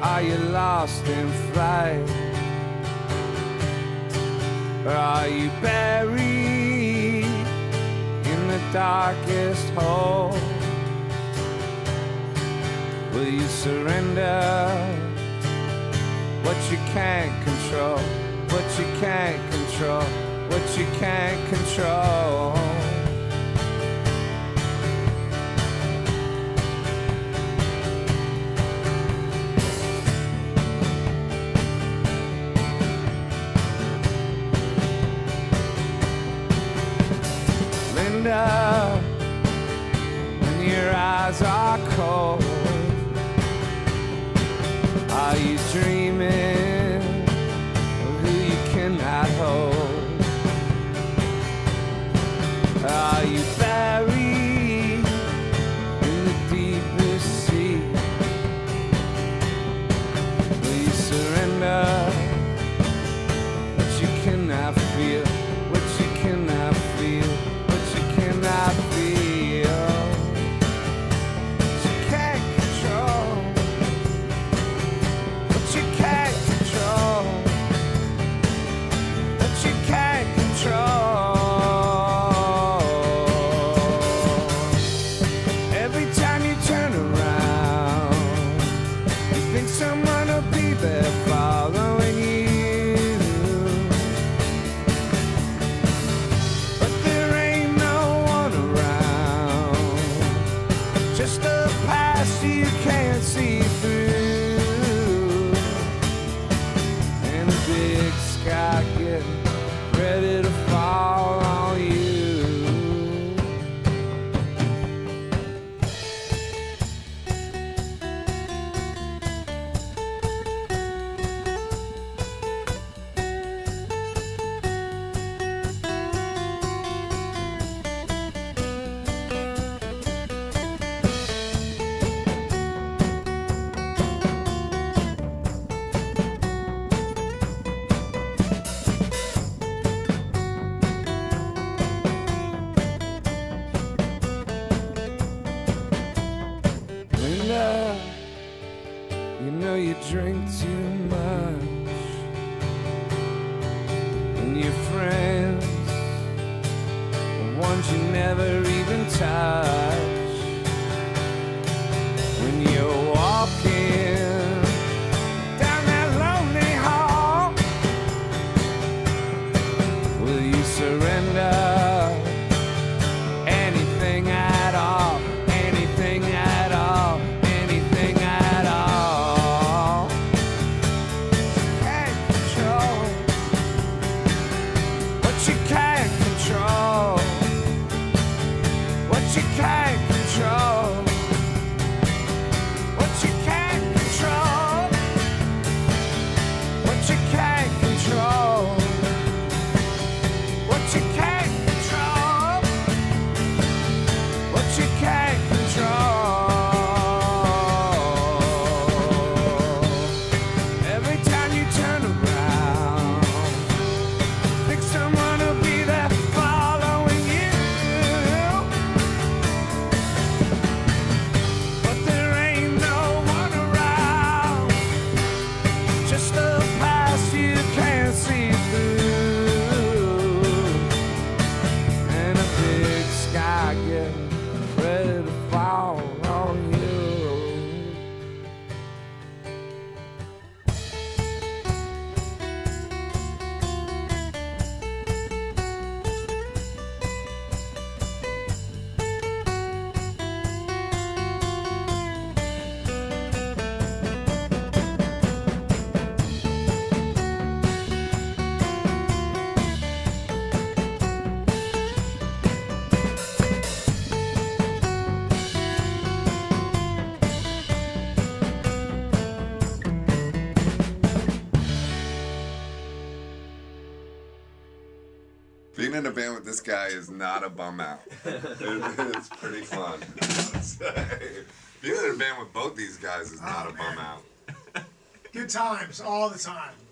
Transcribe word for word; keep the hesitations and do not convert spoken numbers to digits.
Are you lost in flight? Or are you buried in the darkest hole? Will you surrender what you can't control? What you can't control? What you can't control? Linda, when your eyes are cold, are you dreaming of who you cannot hold? Are you buried in the deepest sea? Will you surrender what you cannot feel? What you cannot feel? What you cannot feel? You know you drink too much, and your friends, the ones you never even touch, when you're walking down that lonely hall, will you surrender anything at all? Anything at all? Anything at all? Can't control what you can't control. What you can't control. What you can't control. What you can't control. What you can't control. What you can't control. Every time you turn around, think someone will be there following you. But there ain't no one around, just a past you can't see through, and a big sky getting ready to fall on you. Being in a band with this guy is not a bum out. It, it's pretty fun. Being in a band with both these guys is not Oh, a bum man. out. Good times all the time.